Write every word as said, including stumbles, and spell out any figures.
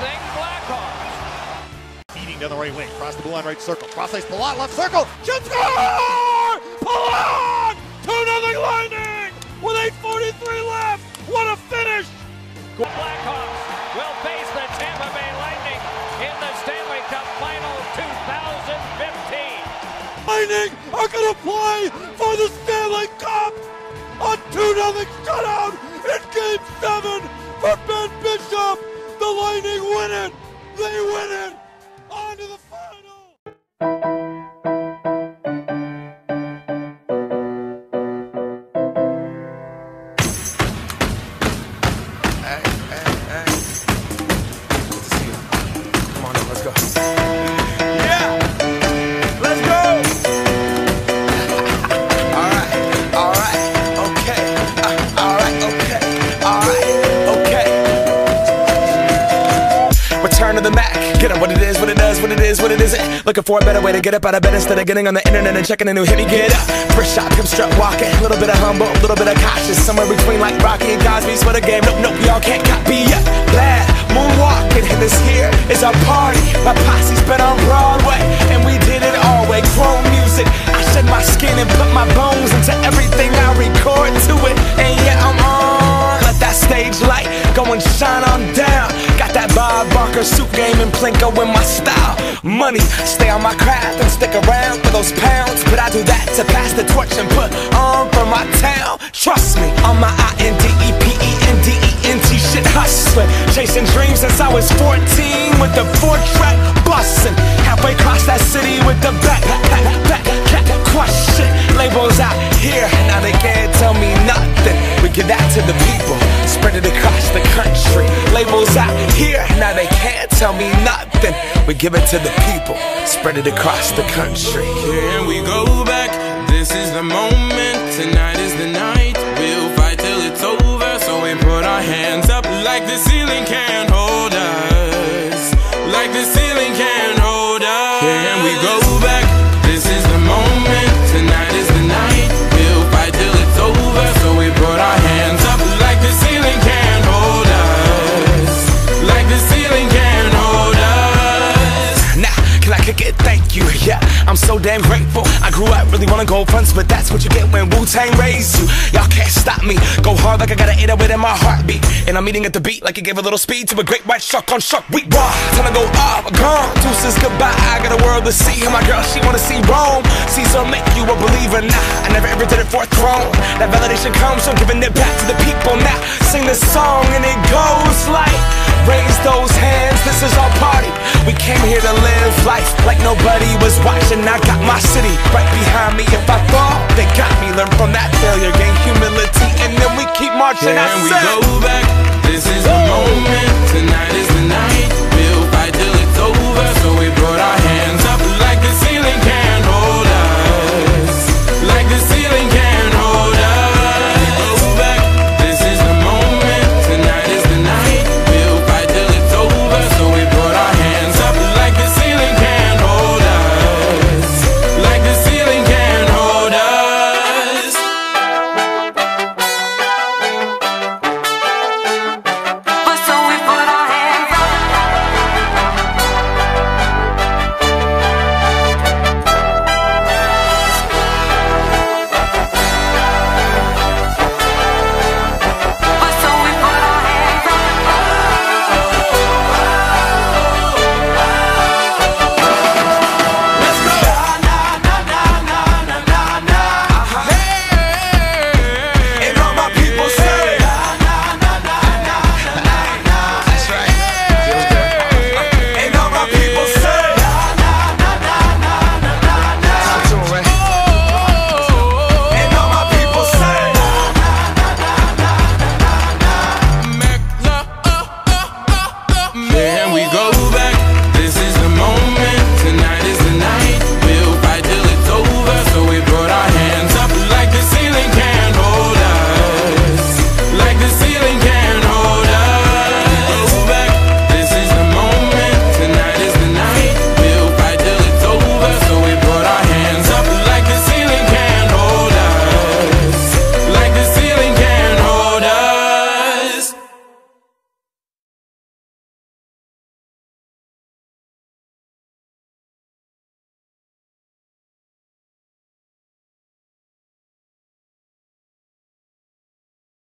Nothing Blackhawks. Eating down the right wing, cross the blue line, right circle, cross ice, Palat, left circle, shoot, score! Palat! two nothing Lightning with eight forty-three left. What a finish! The Blackhawks will face the Tampa Bay Lightning in the Stanley Cup Final two thousand fifteen. Lightning are going to play for the Stanley Cup. A two nothing shutout in Game seven for Ben Bishop. The Lightning win it. They win it. On to the final. Hey, hey, hey. Good to see you. Come on in, let's go. Yeah! Let's go! Alright, alright, okay. Uh, alright, okay. Alright, okay. Return to the Mac. Get up what it is, what it does, what it is, what it isn't. Looking for a better way to get up out of bed instead of getting on the internet and checking a new hit. Me get up. First shot, come strut walking. A little bit of humble, a little bit of cautious. Somewhere between like Rocky and Cosby's for the game. Nope, nope, y'all can't copy yet. Glad moonwalking, and this here is our party. My posse's been on Broadway, and we did it all way. Grown music. I shed my skin and put my bones into everything I record to it. And yeah, I'm on. Let that stage light go and shine on down. Got that Bob Barker suit game and Plinko in my style. Money, stay on my craft and stick around for those pounds. But I do that to pass the torch and put on for my town. Trust me, on my I N D E P E N D E N T shit hustling. Chasing dreams since I was fourteen with the four track bustin'. Halfway across that city with the back, back, back, back, question. Labels out here, now they can't tell me nothing. We give that to the people, spread it across the country. Labels out here, now they can't tell me nothing. We give it to the people, spread it across the country. Here we go back, this is the moment. Tonight is the night, we'll fight till it's over. So we put our hands up like the ceiling can't hold us. Like the ceiling can't hold us. Here we go back, this is the moment. Tonight is the night, we'll fight till it's over. So we put our hands up like the ceiling can't hold us. Like the ceiling can't hold us. Now, can I kick it? Thank you, yeah, I'm so damn grateful. I grew up really wanna go fronts, but that's what you get when Wu-Tang raised you. Y'all can't stop me, go hard like I got an eight oh eight in my heartbeat. And I'm eating at the beat like it gave a little speed to a great white shark on shark week. Raw, time to go off, gone, deuces goodbye. I got a world to see, and my girl, she wanna see Rome. Caesar make you a believer, nah, I never ever did it for a throne. That validation comes from giving it back to the people. Now, sing this song and it goes like, raise those hands, this is our party. We came here to live life like nobody was watching. I got my city right behind me. If I fall, they got me. Learn from that failure, gain humility, and then we keep marching. Here we go back, this is the moment. Tonight is the night, we'll fight till it's over. So we put our hands up like the ceiling can't hold us. Like the ceiling can't hold us. Go back, this is the moment. Tonight is the night, we'll fight till it's over. So we put our hands up like the ceiling can't hold us. Like the ceiling can't hold us. So we put our hands up. So we put our hands up. Let's go. And all my people say, that's right. And all my people say, and all my people say, Here we go